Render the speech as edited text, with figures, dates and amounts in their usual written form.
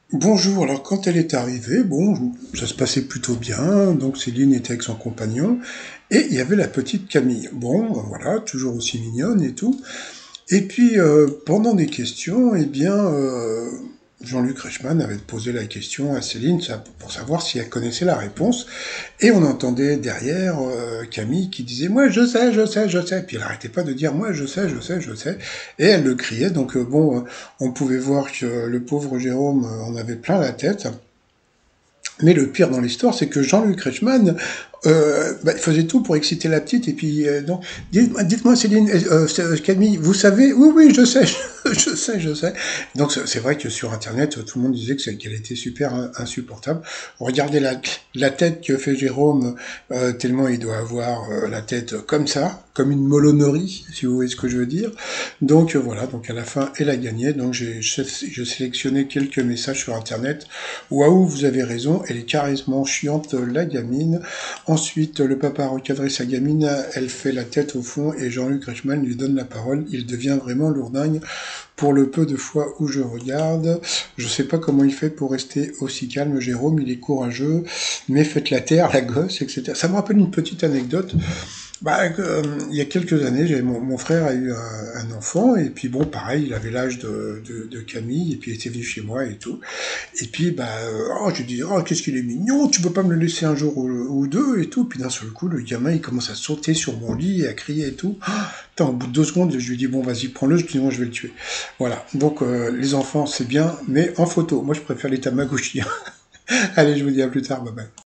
Bonjour, alors quand elle est arrivée, bon, ça se passait plutôt bien, donc Céline était avec son compagnon, et il y avait la petite Camille. Bon, voilà, toujours aussi mignonne et tout. Et puis, pendant des questions, eh bien, Jean-Luc Reichmann avait posé la question à Céline pour savoir si elle connaissait la réponse, et on entendait derrière Camille qui disait «Moi, je sais, je sais, je sais», puis elle n'arrêtait pas de dire «Moi, je sais, je sais, je sais», et elle le criait, donc bon, on pouvait voir que le pauvre Jérôme en avait plein la tête. Mais le pire dans l'histoire, c'est que Jean-Luc Reichmann, il faisait tout pour exciter la petite, et puis, donc, dites-moi Céline, Camille, vous savez? Oui, oui, je sais, je sais, je sais. Donc c'est vrai que sur Internet, tout le monde disait qu'elle était super insupportable. Regardez la tête que fait Jérôme, tellement il doit avoir la tête comme ça, comme une molonnerie, si vous voyez ce que je veux dire. Donc voilà, donc à la fin, elle a gagné. Donc j'ai sélectionné quelques messages sur Internet. Waouh, vous avez raison, elle est carrément chiante, la gamine. Ensuite, le papa a recadré sa gamine, elle fait la tête au fond et Jean-Luc Reichmann lui donne la parole. Il devient vraiment lourdingue pour le peu de fois où je regarde. Je sais pas comment il fait pour rester aussi calme, Jérôme, il est courageux, mais faites la terre, la gosse, etc. Ça me rappelle une petite anecdote. Il y a quelques années, mon frère a eu un enfant, et puis bon, pareil, il avait l'âge de Camille, et puis il était venu chez moi et tout. Et puis, je dis, oh, qu'est-ce qu'il est mignon, tu peux pas me le laisser un jour ou deux et tout. Puis d'un seul coup, le gamin, il commence à sauter sur mon lit et à crier et tout. Au bout de 2 secondes, je lui dis, bon, vas-y, prends-le, sinon je vais le tuer. Voilà. Donc, les enfants, c'est bien, mais en photo. Moi, je préfère les Tamagotchi. Allez, je vous dis à plus tard, bye bye.